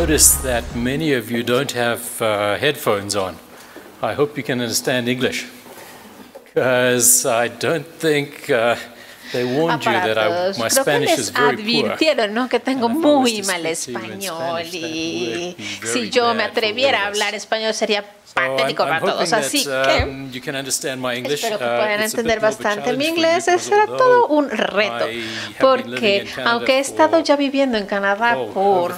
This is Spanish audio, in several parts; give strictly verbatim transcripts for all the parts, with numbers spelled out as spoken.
noticed that many of you don't have uh, headphones on. I hope you can understand English, because I don't think uh, they warned you that I, my Spanish is very poor. Advirtieron, ¿no?, que tengo muy mal español y si yo me atreviera a hablar español sería patético para todos. Así que espero que puedan entender bastante mi inglés. Será todo un reto, porque aunque he estado ya viviendo en Canadá por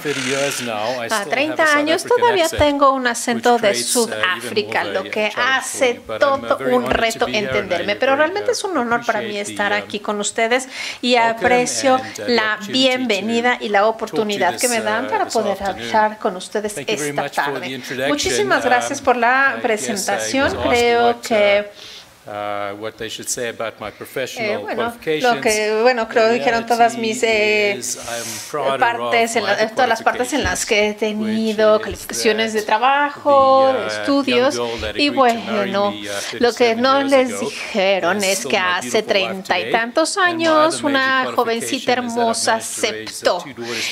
treinta años, todavía tengo un acento de Sudáfrica, lo que hace todo un reto entenderme. Pero realmente es un honor para mí estar aquí con ustedes y aprecio la bienvenida y la oportunidad que me dan para poder hablar con ustedes esta tarde. Muchísimas gracias por la presentación. Creo que Uh, what they should say about my professional eh, bueno, qualifications. Lo que, bueno, creo que dijeron todas mis eh, partes, en la, todas las partes en las que he tenido calificaciones de trabajo, de estudios, y bueno, lo que no les dijeron es que hace treinta y tantos años una jovencita hermosa aceptó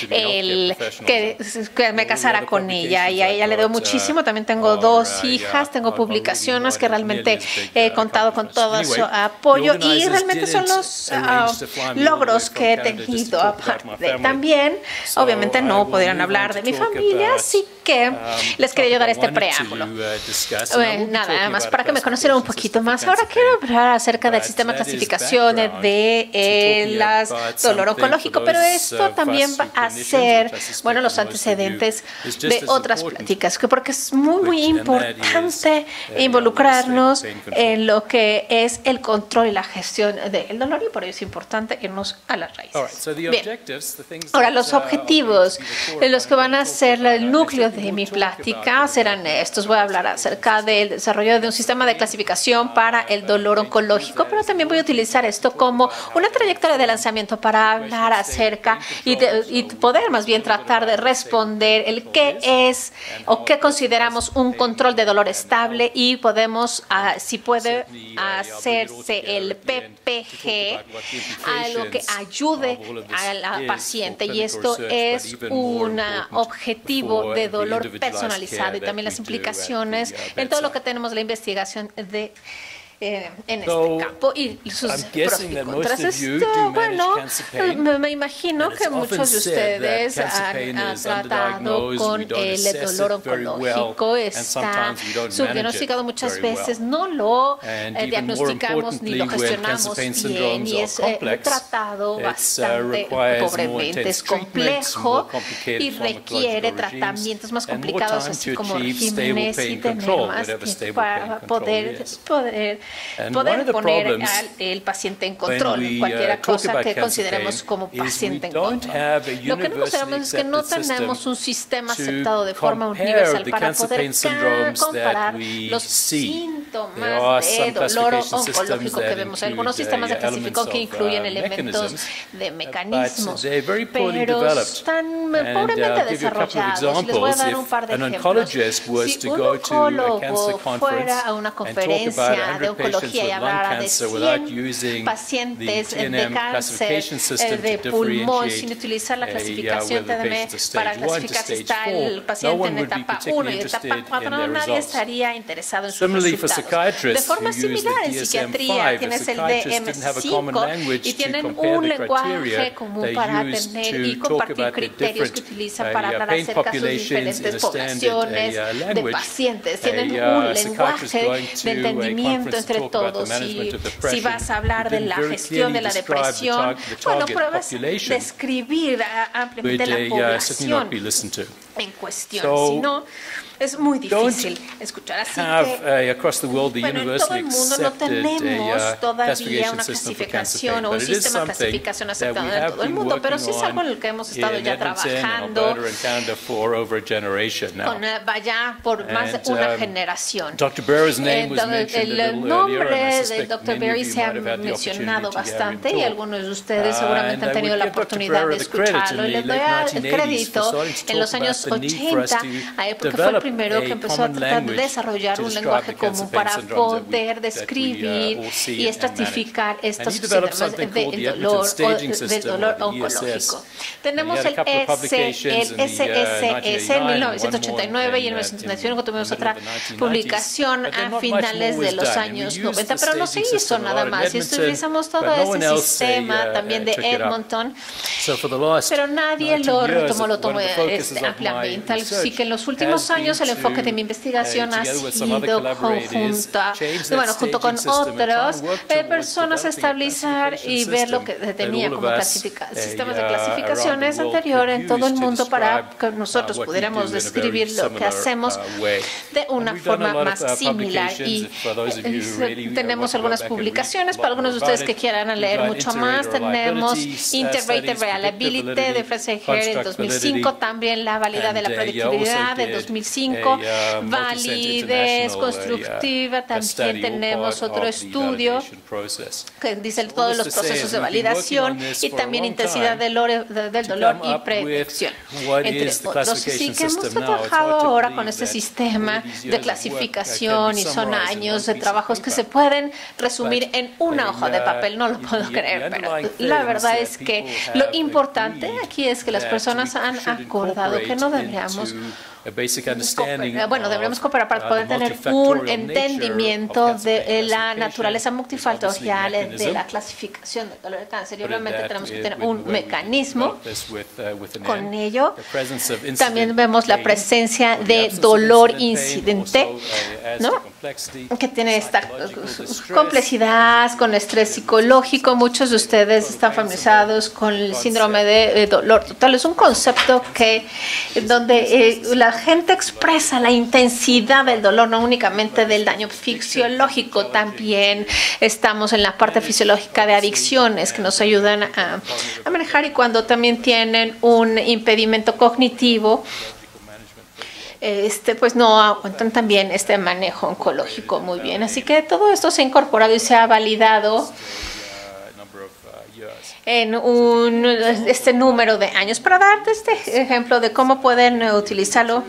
el que, que me casara con ella, y a ella le doy muchísimo. También tengo dos hijas, tengo publicaciones que realmente he contado con todo su apoyo, y realmente son los uh, logros que he tenido. Aparte, también, obviamente, no podrían hablar de mi familia, así que les quería yo dar este preámbulo. Bueno, nada más para que me conocieran un poquito más. Ahora quiero hablar acerca del sistema de clasificación de el dolor oncológico, pero esto también va a ser, bueno, los antecedentes de otras pláticas, porque es muy, muy importante involucrarnos en lo que es el control y la gestión del dolor, y por ello es importante irnos a las raíces. Bien. Ahora, los objetivos, los que van a ser el núcleo de mi plática, serán estos. Voy a hablar acerca del desarrollo de un sistema de clasificación para el dolor oncológico, pero también voy a utilizar esto como una trayectoria de lanzamiento para hablar acerca y, de, y poder más bien tratar de responder el qué es o qué consideramos un control de dolor estable, y podemos, uh, si puede, hacerse el P P G, algo que ayude a la paciente, y esto es un objetivo de dolor personalizado, y también las implicaciones en todo lo que tenemos la investigación de Eh, en este campo y sus pros y contras. Esto, bueno, me, me imagino que muchos de ustedes han, han tratado con el dolor oncológico. Está subdiagnosticado muchas veces, no lo eh, diagnosticamos ni lo gestionamos bien, y es eh, tratado bastante pobremente. Es complejo y requiere tratamientos más complicados, así como regímenes y tener más tiempo para poder, poder poder poner al el paciente en control, cualquier cosa que consideremos como paciente en control. Lo que no consideramos es que no tenemos un sistema aceptado de forma universal para poder comparar los síntomas de dolor oncológico que vemos. Algunos sistemas de clasificación que incluyen elementos de mecanismos, pero están pobremente desarrollados. Les voy a dar un par de ejemplos. Si un oncólogo fuera a una conferencia de oncología y hablara de cien pacientes de cáncer de pulmón sin utilizar la clasificación T D M para clasificar si está el paciente en etapa uno y etapa cuatro, nadie estaría interesado en sus resultados. De forma similar, en psiquiatría tienes el D M cinco y tienen un lenguaje común para tener y compartir criterios que utilizan para hablar acerca de sus diferentes poblaciones de pacientes. Tienen un lenguaje de entendimiento entre todos. Y si vas a hablar de la gestión de la depresión, bueno, pruebas describir ampliamente la población en cuestión. Si no, es muy difícil escuchar. Así que, bueno, en todo el mundo no tenemos todavía una clasificación o un sistema de clasificación aceptado en todo el mundo, pero sí es algo en el que hemos estado ya trabajando con, vaya por más de una generación. El nombre de doctor Berry se ha mencionado bastante, y algunos de ustedes seguramente han tenido la oportunidad de escucharlo, y les doy el crédito. En los años ochenta, porque fue el primero que empezó a tratar de desarrollar un lenguaje común para poder describir y estratificar estos síndromes del dolor, o, del dolor oncológico. Tenemos el, S, el S S S en mil novecientos ochenta y nueve y en mil novecientos noventa y uno tuvimos otra publicación a finales de los años noventa, pero no se hizo nada más. Y utilizamos todo ese sistema también de Edmonton, pero nadie lo retomó, lo tomó este, ampliamente. Así que en los últimos años el enfoque de mi investigación ha sido conjunta, bueno, junto con otros eh, personas, estabilizar y ver lo que tenía como sistemas de clasificaciones anterior en todo el mundo para que nosotros pudiéramos describir lo que hacemos de una forma más similar. Y eh, tenemos algunas publicaciones para algunos de ustedes que quieran leer mucho más. Tenemos Integrated Reliability de Fraser Hare en dos mil cinco, también la validad de la predictibilidad de dos mil cinco, validez constructiva, también tenemos otro estudio que dice todos los procesos de validación y también intensidad del dolor, del dolor y predicción, entre otros. Así que hemos trabajado ahora con este sistema de clasificación y son años de trabajos que se pueden resumir en una hoja de papel, no lo puedo creer, pero la verdad es que lo importante aquí es que las personas han acordado que no deberíamos Bueno, deberíamos cooperar para poder tener un entendimiento de la naturaleza multifactorial de la clasificación del dolor de cáncer. Y obviamente tenemos que tener un mecanismo con ello. También vemos la presencia de dolor incidente, ¿no?, que tiene esta complejidad con estrés psicológico. Muchos de ustedes están familiarizados con el síndrome de dolor total. Es un concepto que donde eh, la gente expresa la intensidad del dolor, no únicamente del daño fisiológico, también estamos en la parte fisiológica de adicciones que nos ayudan a, a manejar, y cuando también tienen un impedimento cognitivo, Este, pues no aguantan también este manejo oncológico muy bien. Así que todo esto se ha incorporado y se ha validado en un, este número de años. Para darte este ejemplo de cómo pueden utilizarlo,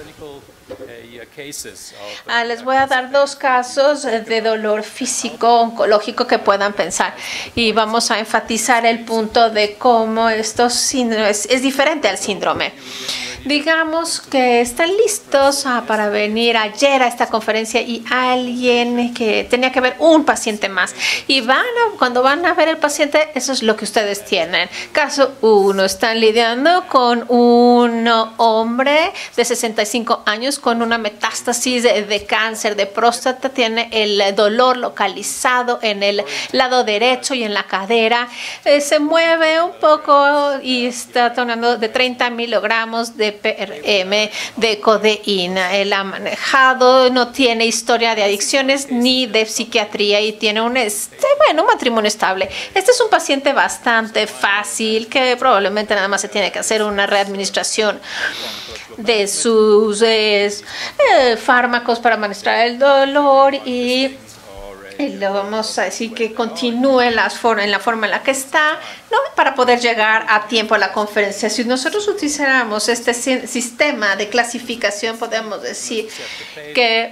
Ah, les voy a dar dos casos de dolor físico oncológico que puedan pensar, y vamos a enfatizar el punto de cómo esto es, es diferente al síndrome. Digamos que están listos ah, para venir ayer a esta conferencia y alguien que tenía que ver un paciente más, y van a, cuando van a ver el paciente, eso es lo que ustedes tienen. Caso uno, están lidiando con un hombre de sesenta y cinco años con una metástasis de, de cáncer de próstata, tiene el dolor localizado en el lado derecho y en la cadera, eh, se mueve un poco y está tomando de treinta miligramos de P R M de codeína. Él ha manejado, no tiene historia de adicciones ni de psiquiatría y tiene un este, bueno, un matrimonio estable. Este es un paciente bastante fácil que probablemente nada más se tiene que hacer una readministración de sus eh, fármacos para manejar el dolor, y Y le vamos a decir que continúe en la forma en la forma en la que está, ¿no?, para poder llegar a tiempo a la conferencia. Si nosotros utilizáramos este sistema de clasificación, podemos decir que,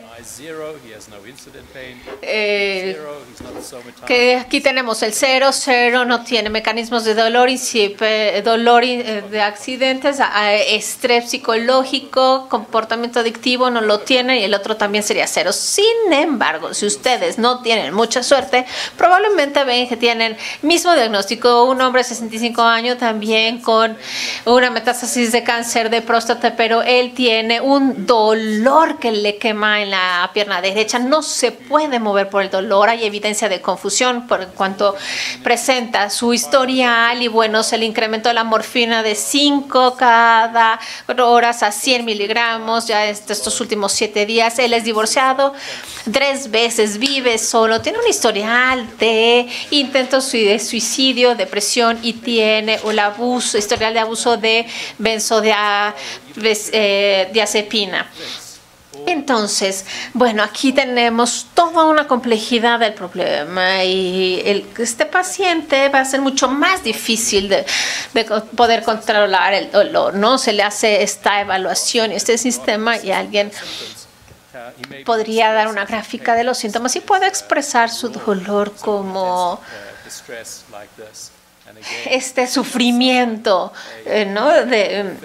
eh, que aquí tenemos el cero, cero no tiene mecanismos de dolor, dolor de accidentes, estrés psicológico, comportamiento adictivo no lo tiene, y el otro también sería cero. Sin embargo, si ustedes no tienen tienen mucha suerte, probablemente ven que tienen mismo diagnóstico, un hombre de sesenta y cinco años también con una metástasis de cáncer de próstata, pero él tiene un dolor que le quema en la pierna derecha, no se puede mover por el dolor, hay evidencia de confusión por cuanto presenta su historial, y bueno, se le incrementó la morfina de cinco cada horas a cien miligramos ya estos últimos siete días, él es divorciado tres veces, vive solo, tiene un historial de intentos de suicidio, depresión, y tiene un abuso, historial de abuso de benzodiazepina. Entonces, bueno, aquí tenemos toda una complejidad del problema y el, este paciente va a ser mucho más difícil de, de poder controlar el dolor, ¿no? Se le hace esta evaluación, este sistema, y alguien podría dar una gráfica de los síntomas y puede expresar su dolor como este sufrimiento, ¿no? De,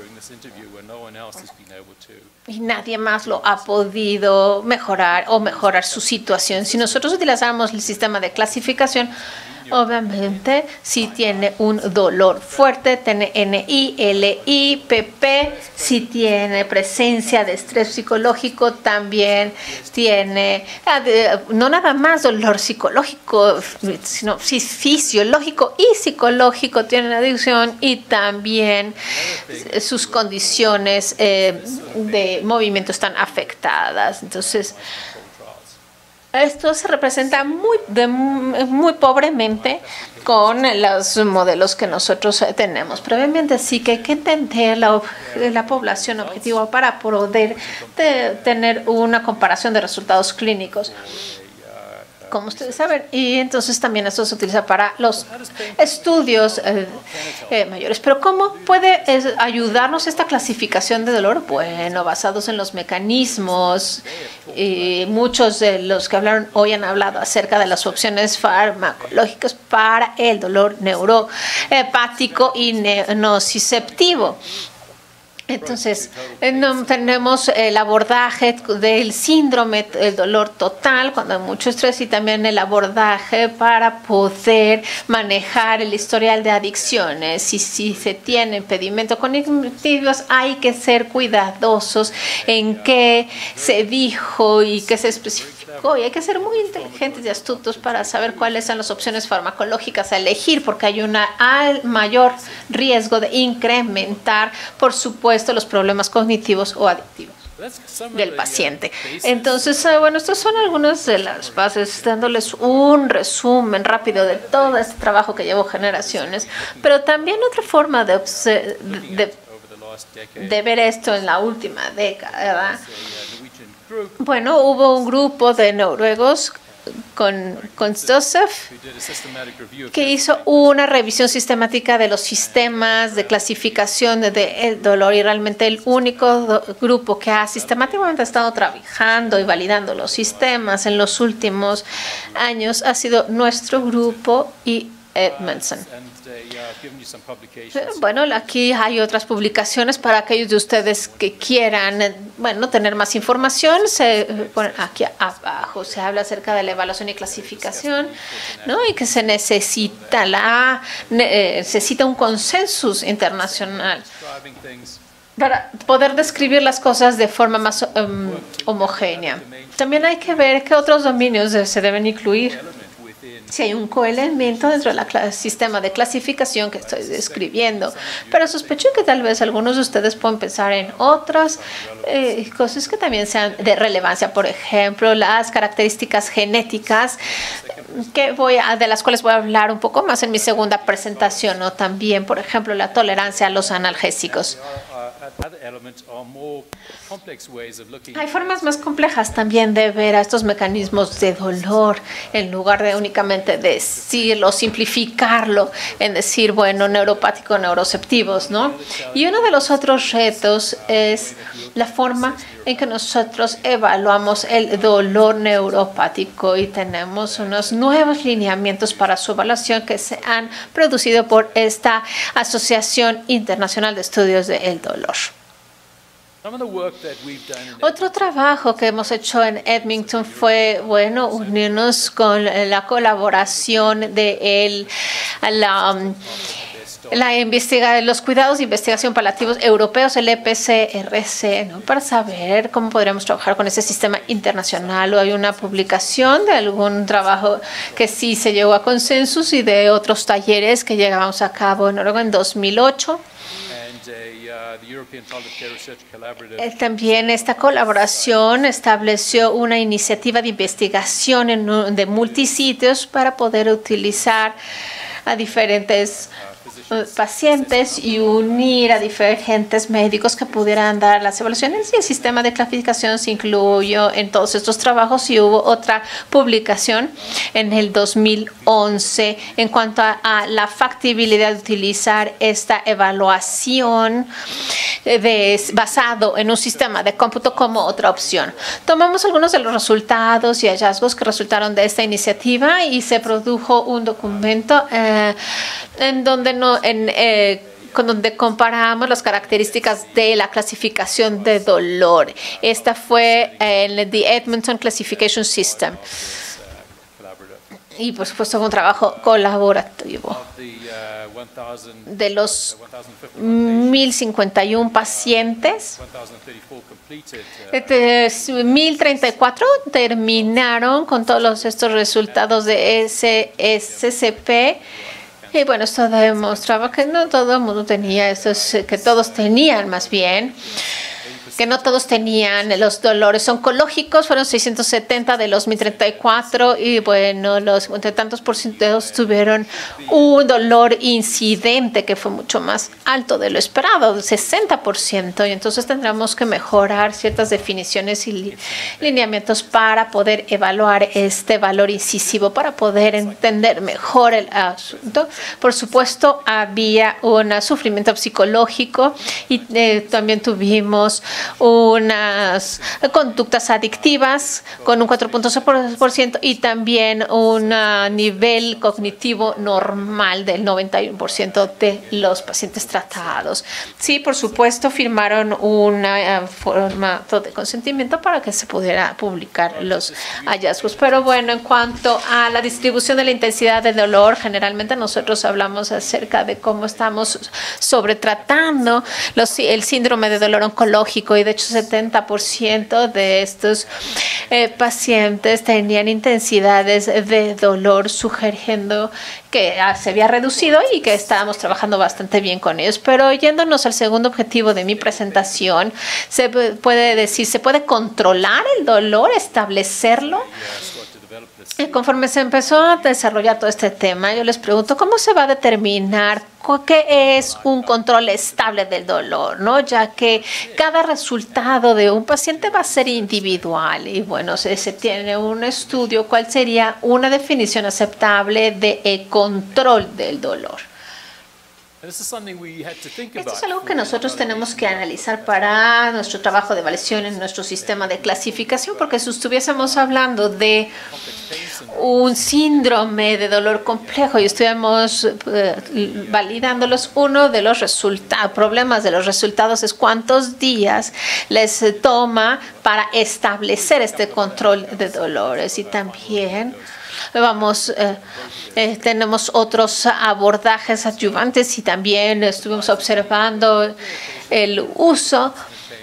y nadie más lo ha podido mejorar o mejorar su situación. Si nosotros utilizáramos el sistema de clasificación, obviamente, si tiene un dolor fuerte, tiene N I, L I, P P, si tiene presencia de estrés psicológico, también tiene, no nada más dolor psicológico, sino fisiológico y psicológico, tiene adicción y también sus condiciones eh, de movimiento están afectadas. Entonces, esto se representa muy, de, muy pobremente con los modelos que nosotros tenemos previamente. Así que hay que entender la, la población objetivo para poder de, tener una comparación de resultados clínicos, como ustedes saben. Y entonces también esto se utiliza para los estudios eh, eh, mayores. Pero ¿cómo puede eh, ayudarnos esta clasificación de dolor? Bueno, basados en los mecanismos. Y muchos de los que hablaron hoy han hablado acerca de las opciones farmacológicas para el dolor neurohepático y nociceptivo. Entonces, no, tenemos el abordaje del síndrome del dolor total cuando hay mucho estrés y también el abordaje para poder manejar el historial de adicciones. Y si se tiene impedimentos cognitivos, hay que ser cuidadosos en qué se dijo y qué se especificó. Y hay que ser muy inteligentes y astutos para saber cuáles son las opciones farmacológicas a elegir, porque hay un mayor riesgo de incrementar, por supuesto, los problemas cognitivos o adictivos del paciente. Entonces, bueno, estas son algunas de las bases, dándoles un resumen rápido de todo este trabajo que llevo generaciones, pero también otra forma de, de, de ver esto en la última década. Bueno, hubo un grupo de noruegos con, con Joseph que hizo una revisión sistemática de los sistemas de clasificación del de dolor, y realmente el único grupo que ha sistemáticamente estado trabajando y validando los sistemas en los últimos años ha sido nuestro grupo y Edmondson. Bueno, aquí hay otras publicaciones para aquellos de ustedes que quieran, bueno, tener más información. Se, bueno, aquí abajo se habla acerca de la evaluación y clasificación, ¿no? Y que se necesita la necesita un consenso internacional para poder describir las cosas de forma más um, homogénea. También hay que ver qué otros dominios se deben incluir. Si hay un coelemento dentro del sistema de clasificación que estoy describiendo, pero sospecho que tal vez algunos de ustedes pueden pensar en otras eh, cosas que también sean de relevancia. Por ejemplo, las características genéticas, que voy a, de las cuales voy a hablar un poco más en mi segunda presentación, o también, por ejemplo, la tolerancia a los analgésicos. Hay formas más complejas también de ver a estos mecanismos de dolor, en lugar de únicamente decirlo, simplificarlo, en decir, bueno, neuropático, neuroceptivos, ¿no? Y uno de los otros retos es la forma en que nosotros evaluamos el dolor neuropático, y tenemos unos nuevos lineamientos para su evaluación que se han producido por esta Asociación Internacional de Estudios del Dolor. Otro trabajo que hemos hecho en Edmonton fue, bueno, unirnos con la colaboración de el, la, la investiga, los cuidados de investigación paliativos europeos, el E P C R C, ¿no? Para saber cómo podríamos trabajar con ese sistema internacional. O hay una publicación de algún trabajo que sí se llegó a consenso, y de otros talleres que llevamos a cabo en Noruega en dos mil ocho. También esta colaboración estableció una iniciativa de investigación en, de multisitios para poder utilizar a diferentes pacientes y unir a diferentes médicos que pudieran dar las evaluaciones, y el sistema de clasificación se incluyó en todos estos trabajos, y hubo otra publicación en el dos mil once en cuanto a, a la factibilidad de utilizar esta evaluación de, basado en un sistema de cómputo como otra opción. Tomamos algunos de los resultados y hallazgos que resultaron de esta iniciativa y se produjo un documento eh, en donde no en eh, con donde comparamos las características de la clasificación de dolor. Esta fue en el The Edmonton Classification System. Y por supuesto fue un trabajo colaborativo. De los mil cincuenta y uno pacientes, mil treinta y cuatro terminaron con todos estos resultados de S S P. Y bueno, esto demostraba que no todo el mundo tenía estos, que todos tenían más bien, que no todos tenían los dolores oncológicos. Fueron seiscientos setenta de los mil treinta y cuatro, y bueno, los cincuenta tantos por ciento tuvieron un dolor incidente que fue mucho más alto de lo esperado, del sesenta por ciento, y entonces tendremos que mejorar ciertas definiciones y lineamientos para poder evaluar este valor incisivo, para poder entender mejor el asunto. Por supuesto, había un sufrimiento psicológico y eh, también tuvimos unas conductas adictivas con un cuatro punto seis por ciento y también un nivel cognitivo normal del noventa y uno por ciento de los pacientes tratados. Sí, por supuesto, firmaron un formato de consentimiento para que se pudiera publicar los hallazgos. Pero bueno, en cuanto a la distribución de la intensidad de dolor, generalmente nosotros hablamos acerca de cómo estamos sobretratando los, el síndrome de dolor oncológico, y de hecho setenta por ciento de estos eh, pacientes tenían intensidades de dolor, sugiriendo que ah, se había reducido y que estábamos trabajando bastante bien con ellos. Pero yéndonos al segundo objetivo de mi presentación, se puede decir, ¿se puede controlar el dolor, establecerlo? Y conforme se empezó a desarrollar todo este tema, yo les pregunto, ¿cómo se va a determinar qué es un control estable del dolor, ¿no? Ya que cada resultado de un paciente va a ser individual. Y bueno, se, se tiene un estudio, ¿cuál sería una definición aceptable de control del dolor? Esto es algo que nosotros tenemos que analizar para nuestro trabajo de evaluación en nuestro sistema de clasificación, porque si estuviésemos hablando de un síndrome de dolor complejo y estuviéramos eh, validándolos, uno de los resultados, problemas de los resultados es cuántos días les toma para establecer este control de dolores. Y también Vamos, eh, eh, tenemos otros abordajes adyuvantes, y también estuvimos observando el uso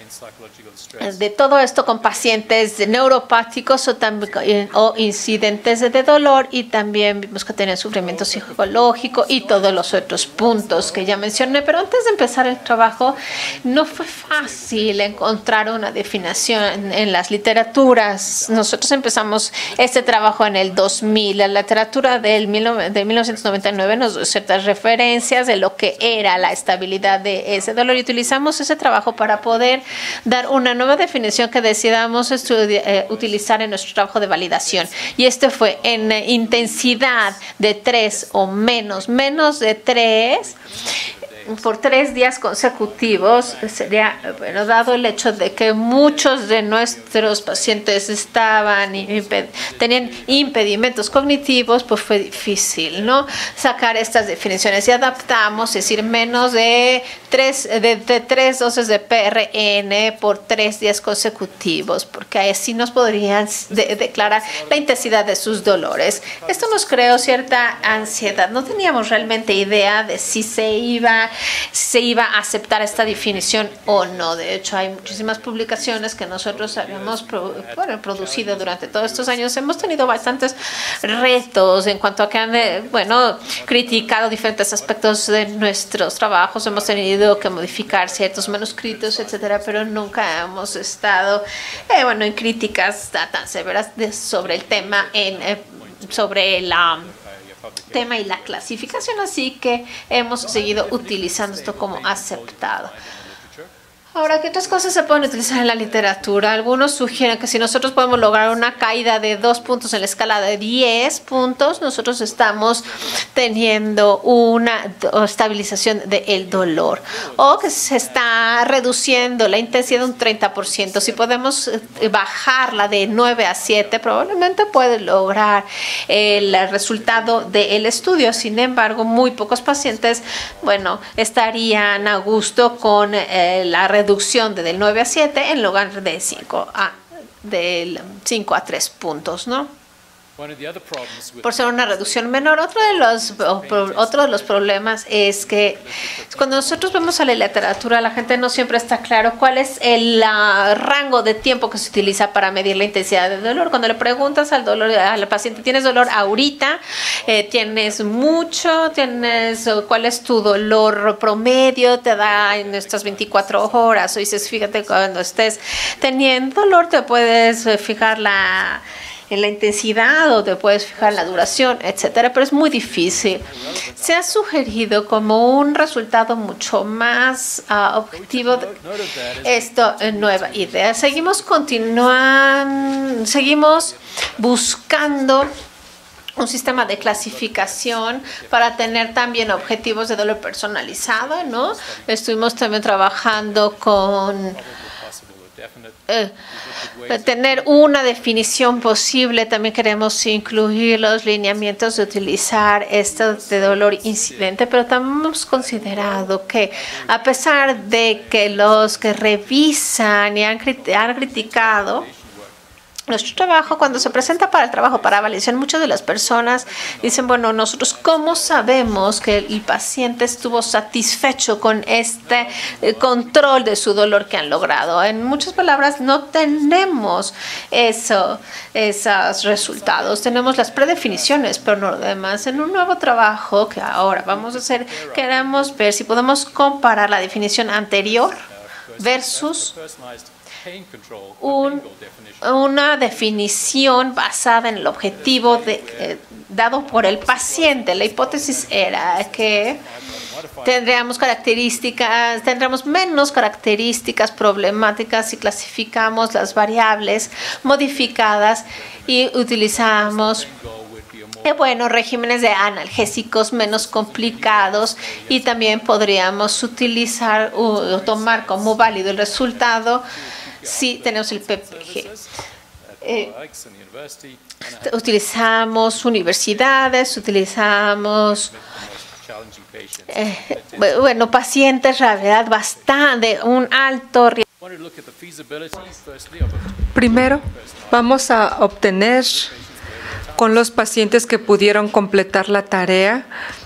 de todo esto con pacientes neuropáticos o, también, o incidentes de dolor, y también vimos que tenían sufrimiento psicológico y todos los otros puntos que ya mencioné. Pero antes de empezar el trabajo, no fue fácil encontrar una definición en, en las literaturas. Nosotros empezamos este trabajo en el dos mil. La literatura del mil, de mil novecientos noventa y nueve nos dio ciertas referencias de lo que era la estabilidad de ese dolor, y utilizamos ese trabajo para poder dar una nueva definición que decidamos eh, utilizar en nuestro trabajo de validación. Y este fue en eh, intensidad de tres o menos, menos de tres, por tres días consecutivos. Sería, bueno, dado el hecho de que muchos de nuestros pacientes estaban imped tenían impedimentos cognitivos, pues fue difícil, ¿no?, sacar estas definiciones, y adaptamos, es decir, menos de tres, de, de tres dosis de P R N por tres días consecutivos, porque así nos podrían de declarar la intensidad de sus dolores. Esto nos creó cierta ansiedad. No teníamos realmente idea de si se iba se iba a aceptar esta definición o no. De hecho, hay muchísimas publicaciones que nosotros habíamos pro, bueno, producido durante todos estos años. Hemos tenido bastantes retos en cuanto a que han, bueno, criticado diferentes aspectos de nuestros trabajos. Hemos tenido que modificar ciertos manuscritos, etcétera, pero nunca hemos estado, eh, bueno, en críticas tan severas de, sobre el tema, en, eh, sobre la tema y la clasificación, así que hemos seguido utilizando esto como aceptado. Ahora, ¿qué otras cosas se pueden utilizar en la literatura? Algunos sugieren que si nosotros podemos lograr una caída de dos puntos en la escala de diez puntos, nosotros estamos teniendo una estabilización del dolor. O que se está reduciendo la intensidad un treinta por ciento. Si podemos bajarla de nueve a siete, probablemente puede lograr el resultado del estudio. Sin embargo, muy pocos pacientes, bueno, estarían a gusto con eh, la reducción de del nueve a siete en lugar de cinco a, del cinco a tres puntos, ¿no? Por ser una reducción menor. Otro de los otro de los problemas es que cuando nosotros vemos a la literatura, la gente no siempre está claro cuál es el uh, rango de tiempo que se utiliza para medir la intensidad del dolor. Cuando le preguntas al dolor al paciente, ¿tienes dolor ahorita? Eh, ¿Tienes mucho? ¿Tienes cuál es tu dolor promedio? Te da en estas veinticuatro horas. O dices, fíjate, cuando estés teniendo dolor te puedes fijar la en la intensidad o te puedes fijar la duración, etcétera, pero es muy difícil. Se ha sugerido como un resultado mucho más uh, objetivo de esto, eh, nueva idea. Seguimos continuando, seguimos buscando un sistema de clasificación para tener también objetivos de dolor personalizado, ¿no? Estuvimos también trabajando con Eh, tener una definición posible. También queremos incluir los lineamientos de utilizar esto de dolor incidente, pero también hemos considerado que a pesar de que los que revisan y han, crit han criticado nuestro trabajo, cuando se presenta para el trabajo para validación, muchas de las personas dicen, bueno, nosotros cómo sabemos que el paciente estuvo satisfecho con este eh, control de su dolor que han logrado. En muchas palabras, no tenemos eso, esos resultados. Tenemos las predefiniciones, pero no lo demás. En un nuevo trabajo que ahora vamos a hacer, queremos ver si podemos comparar la definición anterior versus Un, una definición basada en el objetivo de, eh, dado por el paciente. La hipótesis era que tendríamos características, tendremos menos características problemáticas si clasificamos las variables modificadas y utilizamos Eh, bueno, regímenes de analgésicos menos complicados, y también podríamos utilizar o tomar como válido el resultado si tenemos el P P G. Eh, utilizamos universidades, utilizamos eh, bueno, pacientes, realidad, bastante, un alto riesgo. Primero, vamos a obtener con los pacientes que pudieron completar la tarea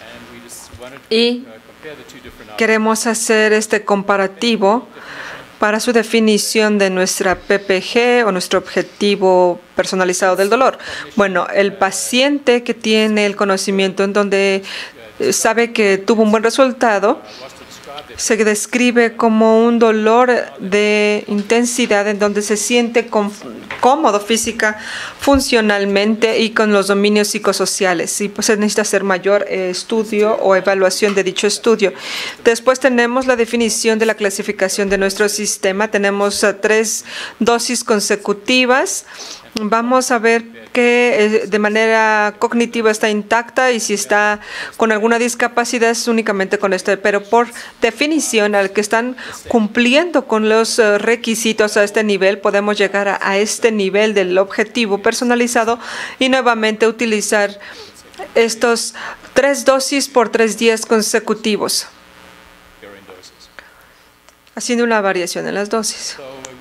y queremos hacer este comparativo para su definición de nuestra P P G o nuestro objetivo personalizado del dolor. Bueno, el paciente que tiene el conocimiento en donde sabe que tuvo un buen resultado se describe como un dolor de intensidad en donde se siente cómodo física, funcionalmente y con los dominios psicosociales. Y pues se necesita hacer mayor eh, estudio o evaluación de dicho estudio. Después tenemos la definición de la clasificación de nuestro sistema. Tenemos uh, tres dosis consecutivas. Vamos a ver que de manera cognitiva está intacta y si está con alguna discapacidad es únicamente con esto. Pero por definición, al que están cumpliendo con los requisitos a este nivel, podemos llegar a, a este nivel del objetivo personalizado y nuevamente utilizar estos tres dosis por tres días consecutivos, haciendo una variación en las dosis.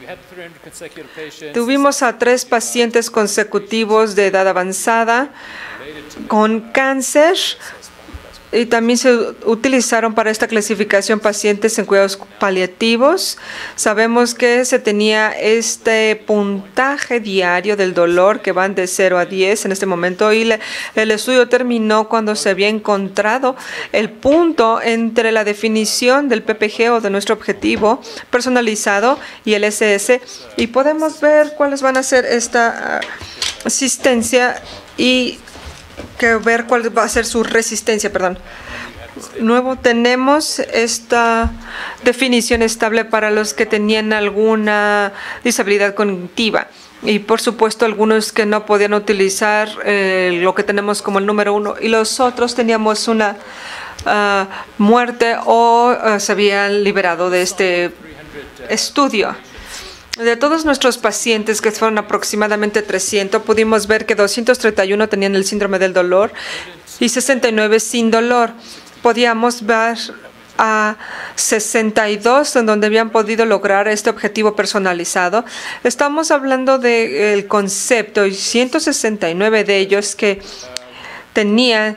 Tuvimos a tres pacientes consecutivos de edad avanzada con cáncer y también se utilizaron para esta clasificación pacientes en cuidados paliativos. Sabemos que se tenía este puntaje diario del dolor que van de cero a diez en este momento y le, el estudio terminó cuando se había encontrado el punto entre la definición del P P G o de nuestro objetivo personalizado y el S S, y podemos ver cuáles van a ser esta uh, asistencia y que ver cuál va a ser su resistencia, perdón. Nuevo, tenemos esta definición estable para los que tenían alguna disabilidad cognitiva. Y por supuesto algunos que no podían utilizar eh, lo que tenemos como el número uno. Y los otros teníamos una uh, muerte o uh, se habían liberado de este estudio. De todos nuestros pacientes, que fueron aproximadamente trescientos, pudimos ver que doscientos treinta y uno tenían el síndrome del dolor y sesenta y nueve sin dolor. Podíamos ver a sesenta y dos en donde habían podido lograr este objetivo personalizado. Estamos hablando del concepto y ciento sesenta y nueve de ellos que tenían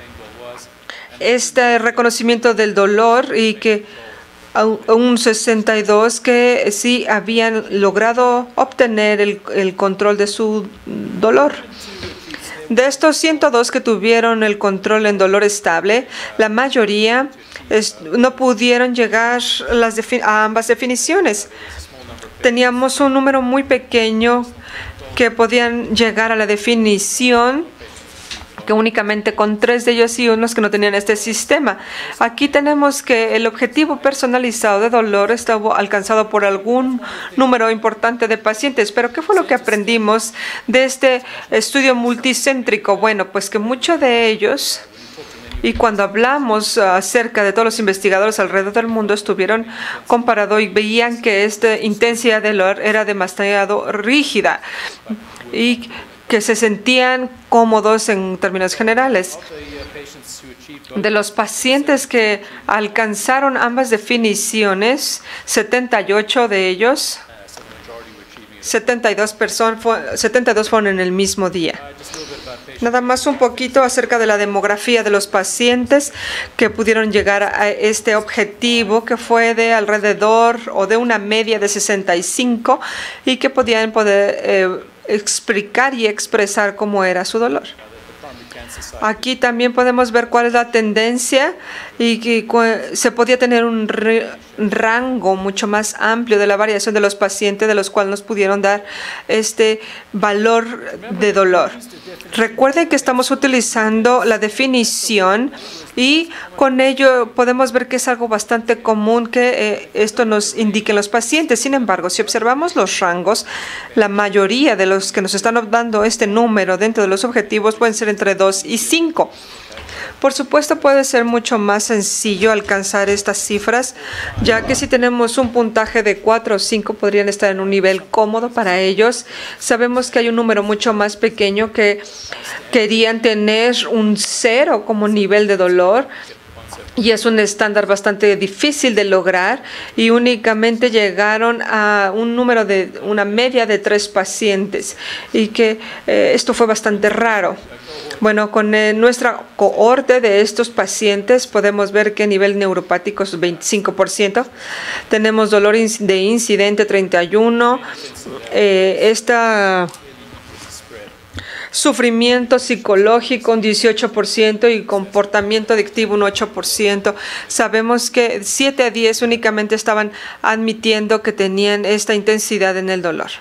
este reconocimiento del dolor y que un sesenta y dos que sí habían logrado obtener el, el control de su dolor. De estos ciento dos que tuvieron el control en dolor estable, la mayoría es, no pudieron llegar las a ambas definiciones. Teníamos un número muy pequeño que podían llegar a la definición, que únicamente con tres de ellos y unos que no tenían este sistema. Aquí tenemos que el objetivo personalizado de dolor estaba alcanzado por algún número importante de pacientes. Pero ¿qué fue lo que aprendimos de este estudio multicéntrico? Bueno, pues que muchos de ellos, y cuando hablamos acerca de todos los investigadores alrededor del mundo, estuvieron comparado y veían que esta intensidad de dolor era demasiado rígida y que se sentían cómodos en términos generales. De los pacientes que alcanzaron ambas definiciones, setenta y ocho de ellos, setenta y dos personas, setenta y dos fueron en el mismo día. Nada más un poquito acerca de la demografía de los pacientes que pudieron llegar a este objetivo, que fue de alrededor o de una media de sesenta y cinco y que podían poder eh, explicar y expresar cómo era su dolor. Aquí también podemos ver cuál es la tendencia y que se podía tener un rango mucho más amplio de la variación de los pacientes, de los cuales nos pudieron dar este valor de dolor. Recuerden que estamos utilizando la definición y con ello podemos ver que es algo bastante común que eh, esto nos indique en los pacientes. Sin embargo, si observamos los rangos, la mayoría de los que nos están dando este número dentro de los objetivos pueden ser entre dos y cinco. Por supuesto, puede ser mucho más sencillo alcanzar estas cifras, ya que si tenemos un puntaje de cuatro o cinco, podrían estar en un nivel cómodo para ellos. Sabemos que hay un número mucho más pequeño que querían tener un cero como nivel de dolor, y es un estándar bastante difícil de lograr, y únicamente llegaron a un número de una media de tres pacientes, y que eh, esto fue bastante raro. Bueno, con eh, nuestra cohorte de estos pacientes podemos ver que a nivel neuropático es veinticinco por ciento. Tenemos dolor de incidente treinta y uno por ciento. Eh, esta sufrimiento psicológico un dieciocho por ciento y comportamiento adictivo un ocho por ciento. Sabemos que siete a diez únicamente estaban admitiendo que tenían esta intensidad en el dolor.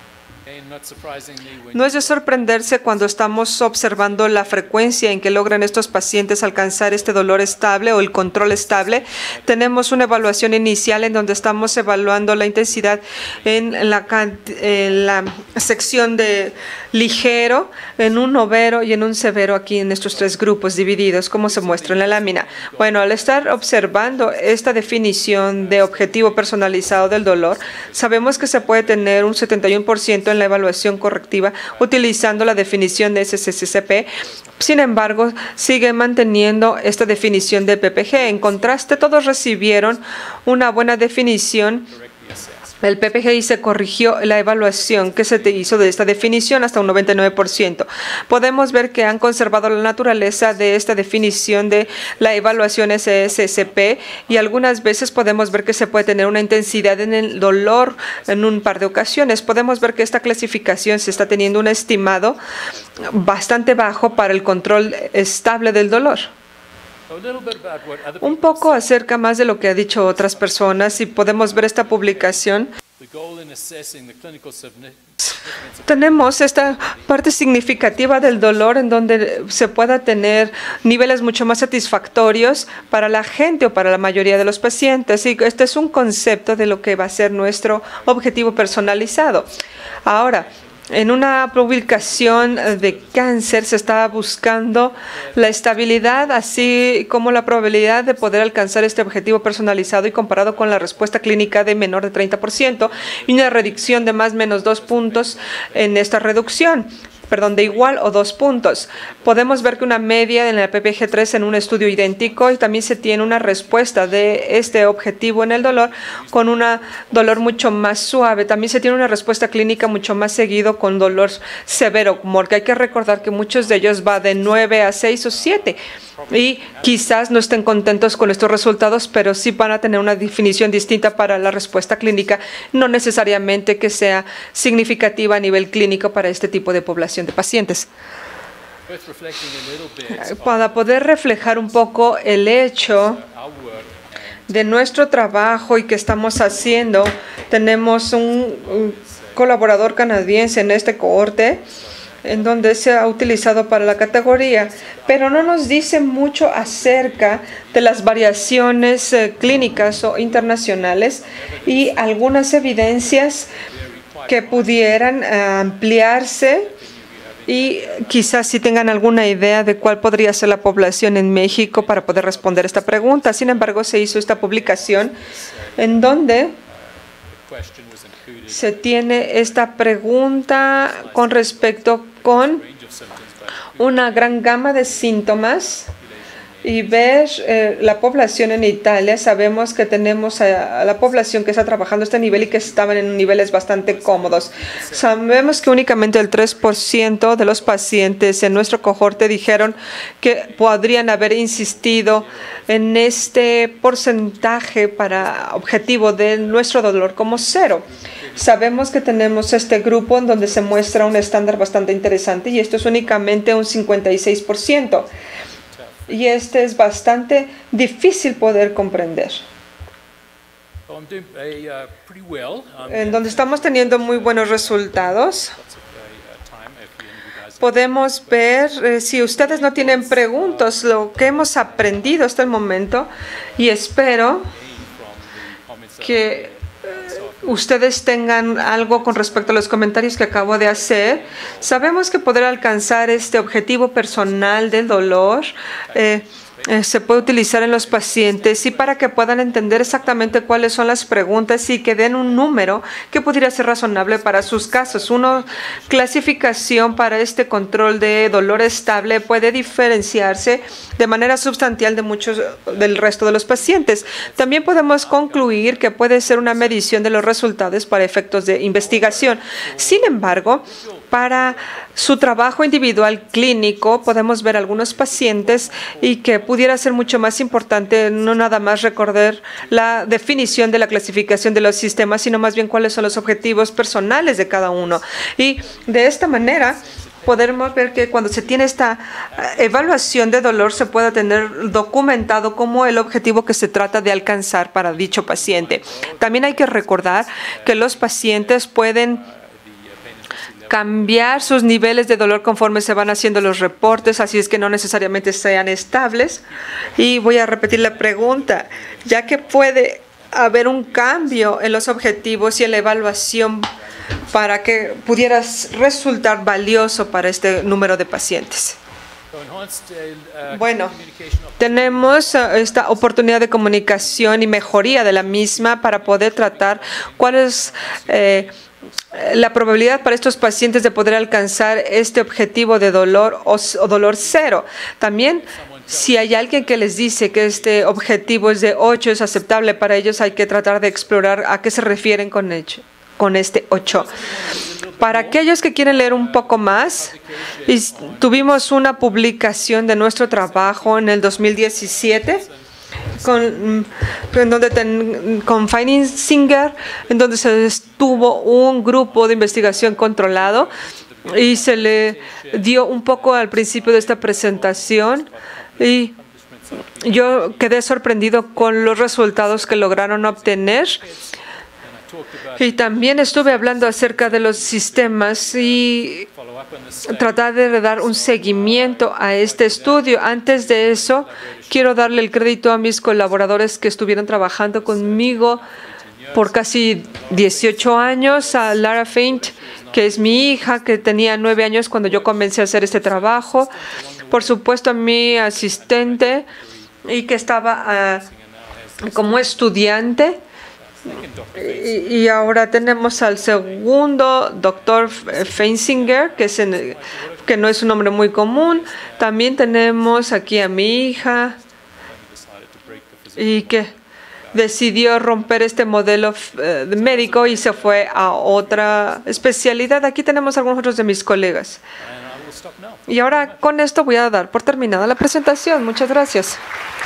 No es de sorprenderse cuando estamos observando la frecuencia en que logran estos pacientes alcanzar este dolor estable o el control estable. Tenemos una evaluación inicial en donde estamos evaluando la intensidad en la, en la sección de ligero, en un novero y en un severo, aquí en estos tres grupos divididos, como se muestra en la lámina. Bueno, al estar observando esta definición de objetivo personalizado del dolor, sabemos que se puede tener un setenta y uno por ciento en la evaluación correctiva utilizando la definición de S C C P. Sin embargo, sigue manteniendo esta definición de P P G. En contraste, todos recibieron una buena definición. El P P G I se corrigió la evaluación que se hizo de esta definición hasta un noventa y nueve por ciento. Podemos ver que han conservado la naturaleza de esta definición de la evaluación S S C P, y algunas veces podemos ver que se puede tener una intensidad en el dolor en un par de ocasiones. Podemos ver que esta clasificación se está teniendo un estimado bastante bajo para el control estable del dolor. Un poco acerca más de lo que han dicho otras personas, y podemos ver esta publicación. tenemos esta parte significativa del dolor en donde se pueda tener niveles mucho más satisfactorios para la gente o para la mayoría de los pacientes. Y este es un concepto de lo que va a ser nuestro objetivo personalizado. Ahora, en una publicación de cáncer se estaba buscando la estabilidad, así como la probabilidad de poder alcanzar este objetivo personalizado y comparado con la respuesta clínica de menor de treinta por ciento y una reducción de más o menos dos puntos en esta reducción. Perdón, de igual o dos puntos. Podemos ver que una media en la P P G tres en un estudio idéntico y también se tiene una respuesta de este objetivo en el dolor con un dolor mucho más suave. También se tiene una respuesta clínica mucho más seguido con dolor severo, porque hay que recordar que muchos de ellos va de nueve a seis o siete. Y quizás no estén contentos con estos resultados, pero sí van a tener una definición distinta para la respuesta clínica, no necesariamente que sea significativa a nivel clínico para este tipo de población de pacientes. Para poder reflejar un poco el hecho de nuestro trabajo y que estamos haciendo, tenemos un, un colaborador canadiense en este cohorte en donde se ha utilizado para la categoría, pero no nos dice mucho acerca de las variaciones eh, clínicas o internacionales y algunas evidencias que pudieran eh, ampliarse y quizás si tengan alguna idea de cuál podría ser la población en México para poder responder esta pregunta. Sin embargo, se hizo esta publicación en donde se tiene esta pregunta con respecto con una gran gama de síntomas y ver eh, la población en Italia. Sabemos que tenemos a, a la población que está trabajando a este nivel y que estaban en niveles bastante cómodos. Sabemos que únicamente el tres por ciento de los pacientes en nuestro cohorte dijeron que podrían haber insistido en este porcentaje para objetivo de nuestro dolor como cero. Sabemos que tenemos este grupo en donde se muestra un estándar bastante interesante y esto es únicamente un cincuenta y seis por ciento. Y este es bastante difícil poder comprender. En donde estamos teniendo muy buenos resultados. Podemos ver, eh, si ustedes no tienen preguntas, lo que hemos aprendido hasta el momento, y espero que ustedes tengan algo con respecto a los comentarios que acabo de hacer. Sabemos que poder alcanzar este objetivo personal del dolor eh, eh, se puede utilizar en los pacientes y para que puedan entender exactamente cuáles son las preguntas y que den un número que pudiera ser razonable para sus casos. Una clasificación para este control de dolor estable puede diferenciarse de manera sustancial de muchos del resto de los pacientes. También podemos concluir que puede ser una medición de los resultados para efectos de investigación. Sin embargo, para su trabajo individual clínico, podemos ver algunos pacientes y que pudiera ser mucho más importante no nada más recordar la definición de la clasificación de los sistemas, sino más bien cuáles son los objetivos personales de cada uno. Y de esta manera, podemos ver que cuando se tiene esta evaluación de dolor se puede tener documentado como el objetivo que se trata de alcanzar para dicho paciente. También hay que recordar que los pacientes pueden cambiar sus niveles de dolor conforme se van haciendo los reportes, así es que no necesariamente sean estables. Y voy a repetir la pregunta, ya que puede haber un cambio en los objetivos y en la evaluación para que pudiera resultar valioso para este número de pacientes. Bueno, tenemos esta oportunidad de comunicación y mejoría de la misma para poder tratar cuál es eh, la probabilidad para estos pacientes de poder alcanzar este objetivo de dolor o, o dolor cero. También, si hay alguien que les dice que este objetivo es de ocho, es aceptable para ellos, hay que tratar de explorar a qué se refieren con, hecho, con este ocho. Para aquellos que quieren leer un poco más, tuvimos una publicación de nuestro trabajo en el dos mil diecisiete. Con, en donde ten, con Feinsinger, en donde se estuvo un grupo de investigación controlado y se le dio un poco al principio de esta presentación y yo quedé sorprendido con los resultados que lograron obtener Y también estuve hablando acerca de los sistemas y tratar de dar un seguimiento a este estudio. Antes de eso, quiero darle el crédito a mis colaboradores que estuvieron trabajando conmigo por casi dieciocho años, a Lara Feint, que es mi hija, que tenía nueve años cuando yo comencé a hacer este trabajo. Por supuesto, a mi asistente y que estaba uh, como estudiante. Y, y ahora tenemos al segundo, doctor Feinsinger, que, es en, que no es un nombre muy común. También tenemos aquí a mi hija y que decidió romper este modelo uh, médico y se fue a otra especialidad. Aquí tenemos algunos otros de mis colegas. Y ahora con esto voy a dar por terminada la presentación. Muchas gracias.